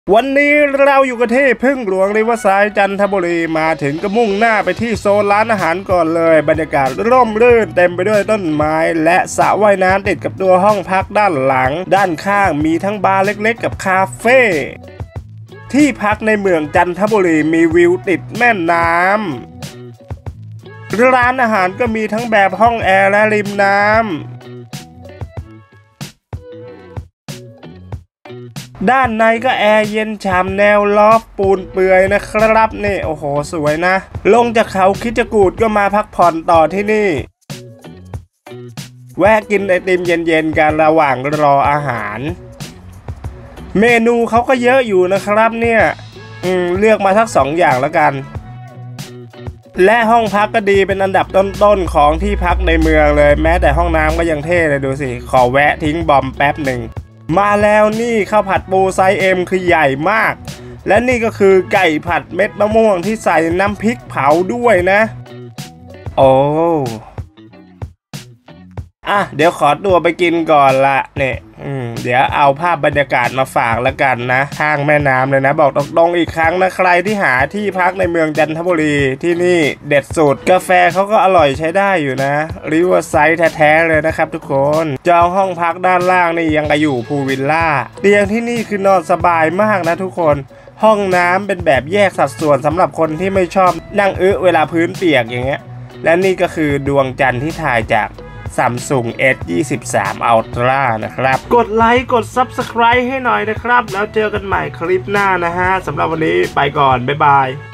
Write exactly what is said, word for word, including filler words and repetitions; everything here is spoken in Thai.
วันนี้เราอยู่กันที่พึ่งหลวงริเวอร์ไซด์จันทบุรีมาถึงก็มุ่งหน้าไปที่โซนร้านอาหารก่อนเลยบรรยากาศร่มรื่นเต็มไปด้วยต้นไม้และสระว่ายน้ำติดกับตัวห้องพักด้านหลังด้านข้างมีทั้งบาร์เล็กๆกับคาเฟ่ที่พักในเมืองจันทบุรีมีวิวติดแม่น้ำร้านอาหารก็มีทั้งแบบห้องแอร์และริมน้ำด้านในก็แอร์เย็นฉ่ำแนวลอฟปูนเปื่อยนะครับนี่โอ้โหสวยนะลงจากเขาคิดจกูฏก็มาพักผ่อนต่อที่นี่แวะกินไอติมเย็นๆกันระหว่างรออาหารเมนูเขาก็เยอะอยู่นะครับเนี่ยอืมเลือกมาสักสองอย่างแล้วกันและห้องพักก็ดีเป็นอันดับต้นๆของที่พักในเมืองเลยแม้แต่ห้องน้ำก็ยังเท่เลยดูสิขอแวะทิ้งบอมแป๊บหนึ่งมาแล้วนี่ข้าวผัดปูไซส์เอ็มคือใหญ่มากและนี่ก็คือไก่ผัดเม็ดมะม่วงที่ใส่น้ำพริกเผาด้วยนะโอ้อ่ะเดี๋ยวขอตัวไปกินก่อนละเนี่ยอืมเดี๋ยวเอาภาพบรรยากาศมาฝากแล้วกันนะข้างแม่น้ำเลยนะบอกตรงๆอีกครั้งนะใครที่หาที่พักในเมืองจันทบุรีที่นี่เด็ดสุดกาแฟเขาก็อร่อยใช้ได้อยู่นะริเวอร์ไซด์แท้ๆเลยนะครับทุกคนจองห้องพักด้านล่างนี่ยังกับอยู่พูลวิลล่าเตียงที่นี่คือนอนสบายมากนะทุกคนห้องน้ำเป็นแบบแยกสัดส่วนสำหรับคนที่ไม่ชอบนั่งอึเวลาพื้นเปียกอย่างเงี้ยและนี่ก็คือดวงจันทร์ที่ถ่ายจากSamsung เอส ยี่สิบสาม Ultra นะครับกดไลค์กด ซับสไครบ์ ให้หน่อยนะครับแล้วเจอกันใหม่คลิปหน้านะฮะสำหรับวันนี้ไปก่อนบ๊ายบาย